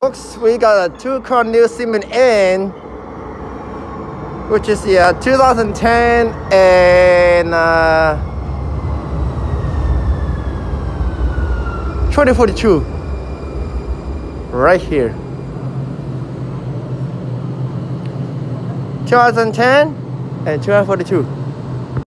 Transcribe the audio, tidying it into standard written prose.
Folks, we got a 2-car new Siemens N, which is the 2010 and 2042 right here. 2010 and 2042.